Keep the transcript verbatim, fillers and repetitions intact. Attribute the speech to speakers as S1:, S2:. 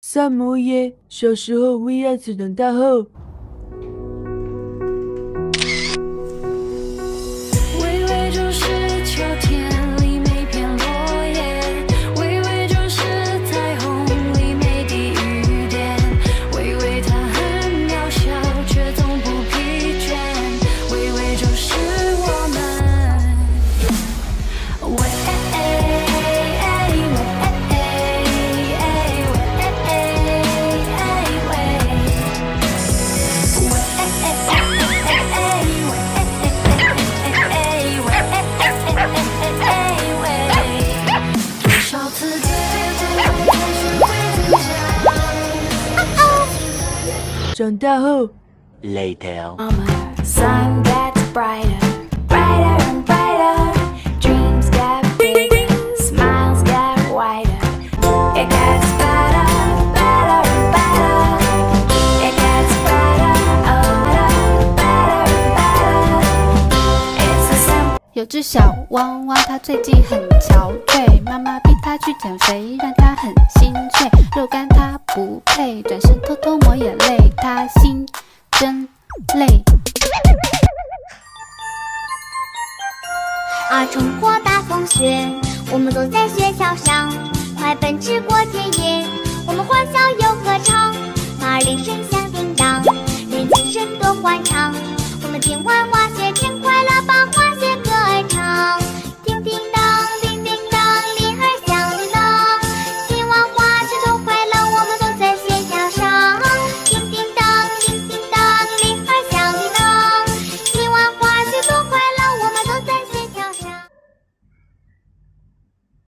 S1: 萨摩耶，小时候为样子长大后。
S2: 微微就是秋天里每片落叶，微微就是彩虹里每滴雨点，微微它很渺小，却从不疲倦，微微就是我们。喂。
S1: 长大后
S3: ，later.
S2: Sun gets brighter, brighter and brighter. Dreams get bigger, smiles get wider. It gets better, better and better. It gets better, oh, better, better and better. It's a simple.
S4: 有只小汪汪，它最近很憔悴，妈妈逼它去减肥，让它很心碎。肉干它不配，转身偷偷抹眼泪，它心真累。
S5: 啊，冲破大风雪，我们走在雪橇上。